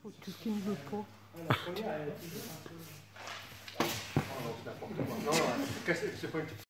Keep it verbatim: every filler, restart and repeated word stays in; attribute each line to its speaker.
Speaker 1: faut tout ce qu'il ne veut pas.
Speaker 2: La première, elle est toujours un peu... Oh non, c'est n'importe quoi. Non, c'est pas une